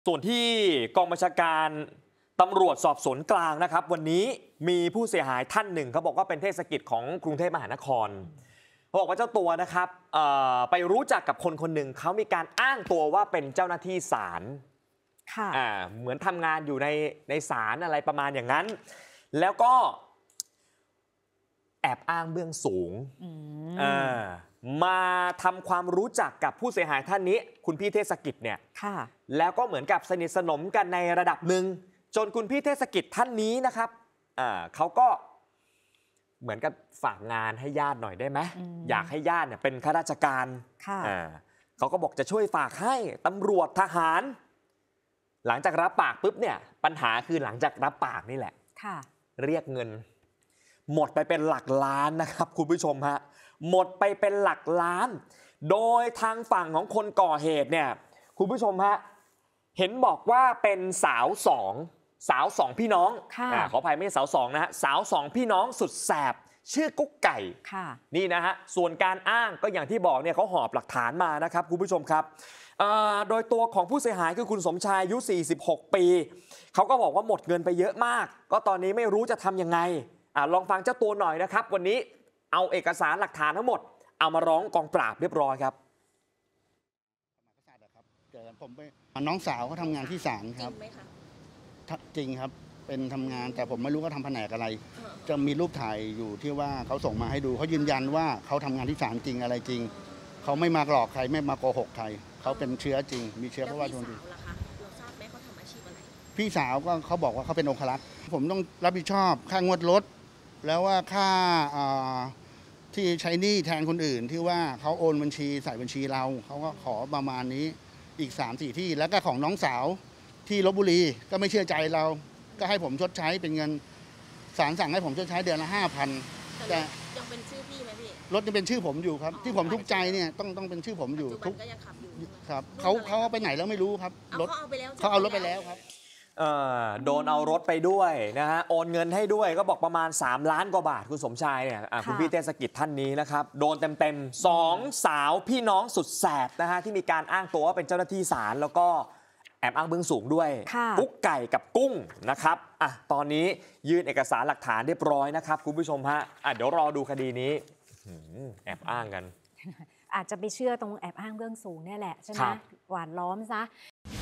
ส่วนที่กองบัญชาการตำรวจสอบสวนกลางนะครับวันนี้มีผู้เสียหายท่านหนึ่งเขาบอกว่าเป็นเทศกิจของกรุงเทพมหานครเขาบอกว่าเจ้าตัวนะครับไปรู้จักกับคนคนหนึ่งเขามีการอ้างตัวว่าเป็นเจ้าหน้าที่ศาลเหมือนทำงานอยู่ในศาลอะไรประมาณอย่างนั้นแล้วก็แอบอ้างเบื้องสูงมาทำความรู้จักกับผู้เสียหายท่านนี้คุณพี่เทศกิจเนี่ยแล้วก็เหมือนกับสนิทสนมกันในระดับหนึ่งจนคุณพี่เทศกิจท่านนี้นะครับเขาก็เหมือนกับฝากงานให้ญาติหน่อยได้ไหมอยากให้ญาติเนี่ยเป็นข้าราชการเขาก็บอกจะช่วยฝากให้ตำรวจทหารหลังจากรับปากปุ๊บเนี่ยปัญหาคือหลังจากรับปากนี่แหละเรียกเงินหมดไปเป็นหลักล้านนะครับคุณผู้ชมฮะหมดไปเป็นหลักล้านโดยทางฝั่งของคนก่อเหตุเนี่ยคุณผู้ชมฮะเห็นบอกว่าเป็นสาวสองพี่น้องขออภัยไม่ใช่สาวสองนะฮะสาวสองพี่น้องสุดแสบชื่อกุ๊กไก่นี่นะฮะส่วนการอ้างก็อย่างที่บอกเนี่ยเขาหอบหลักฐานมานะครับคุณผู้ชมครับโดยตัวของผู้เสียหายคือคุณสมชายอายุ46ปีเขาก็บอกว่าหมดเงินไปเยอะมากก็ตอนนี้ไม่รู้จะทำยังไงลองฟังเจ้าตัวหน่อยนะครับวันนี้เอาเอกสารหลักฐานทั้งหมดเอามาร้องกองปราบเรียบร้อยครับเจอผมน้องสาวเขาทำงานที่ศาลครับจริงครับเป็นทำงานแต่ผมไม่รู้เขาทำแผนกอะไรจะมีรูปถ่ายอยู่ที่ว่าเขาส่งมาให้ดูเขายืนยันว่าเขาทำงานที่ศาลจริงอะไรจริงเขาไม่มาหลอกใครไม่มาโกหกใครเขาเป็นเชื้อจริงมีเชื้อเพราะว่าชนจริงเราทราบไหมเขาทำอาชีพอะไรพี่สาวก็เขาบอกว่าเขาเป็นองครักษ์ผมต้องรับผิดชอบค่างวดรถแล้วว่าค่าที่ใช้หนี้แทนคนอื่นที่ว่าเขาโอนบัญชีใส่บัญชีเราเขาก็ขอประมาณนี้อีก 3-4 ที่แล้วก็ของน้องสาวที่ลพบุรีก็ไม่เชื่อใจเราก็ให้ผมชดใช้เป็นเงินศาลสั่งให้ผมชดใช้เดือนละ 5,000แต่ยังเป็นชื่อพี่ไหมพี่รถยังเป็นชื่อผมอยู่ครับที่ผมทุกข์ใจเนี่ยต้องเป็นชื่อผมอยู่ทุกก็ยังขับอยู่ครับเขาไปไหนแล้วไม่รู้ครับรถเขาเอารถไปแล้วครับโดนเอารถไปด้วยนะฮะโอนเงินให้ด้วยก็บอกประมาณ3 ล้านกว่าบาทคุณสมชายเนี่ยคุณพี่เทศกิจท่านนี้นะครับโดนเต็ม2 สาวพี่น้องสุดแสบนะฮะที่มีการอ้างตัวว่าเป็นเจ้าหน้าที่ศาลแล้วก็แอบอ้างเบื้องสูงด้วยกุ๊กไก่กับกุ้งนะครับตอนนี้ยื่นเอกสารหลักฐานเรียบร้อยนะครับคุณผู้ชมฮะเดี๋ยวรอดูคดีนี้แอบอ้างกันอาจจะไปเชื่อตรงแอบอ้างเบื้องสูงนี่แหละใช่ไหมหวานล้อมซะ